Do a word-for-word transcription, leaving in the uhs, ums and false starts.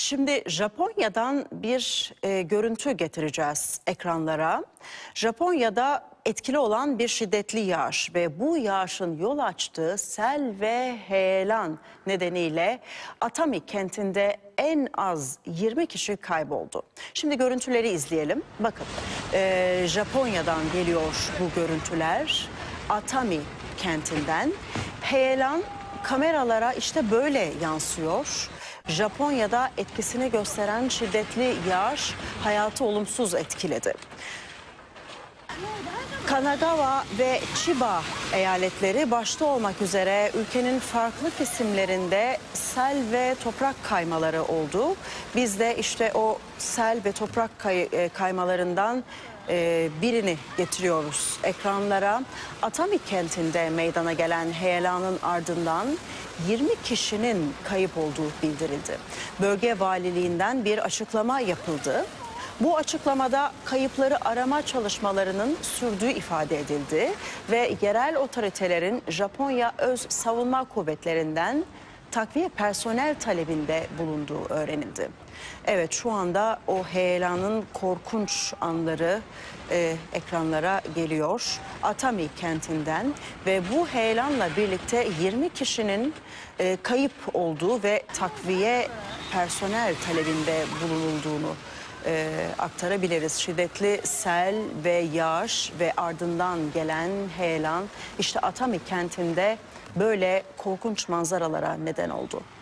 Şimdi Japonya'dan bir e, görüntü getireceğiz ekranlara. Japonya'da etkili olan bir şiddetli yağış ve bu yağışın yol açtığı sel ve heyelan nedeniyle Atami kentinde en az yirmi kişi kayboldu. Şimdi görüntüleri izleyelim. Bakın e, Japonya'dan geliyor bu görüntüler. Atami kentinden heyelan kameralara işte böyle yansıyor. Japonya'da etkisini gösteren şiddetli yağış hayatı olumsuz etkiledi. Kanagawa ve Chiba eyaletleri başta olmak üzere ülkenin farklı kesimlerinde sel ve toprak kaymaları oldu. Biz de işte o sel ve toprak kay kaymalarından e, birini getiriyoruz ekranlara. Atami kentinde meydana gelen heyelanın ardından yirmi kişinin kayıp olduğu bildirildi. Bölge valiliğinden bir açıklama yapıldı. Bu açıklamada kayıpları arama çalışmalarının sürdüğü ifade edildi ve yerel otoritelerin Japonya Öz Savunma Kuvvetleri'nden takviye personel talebinde bulunduğu öğrenildi. Evet, şu anda o heyelanın korkunç anları e, ekranlara geliyor. Atami kentinden ve bu heyelanla birlikte yirmi kişinin e, kayıp olduğu ve takviye personel talebinde bulunulduğunu e, aktarabiliriz. Şiddetli sel ve yağış ve ardından gelen heyelan işte Atami kentinde böyle korkunç manzaralara neden oldu.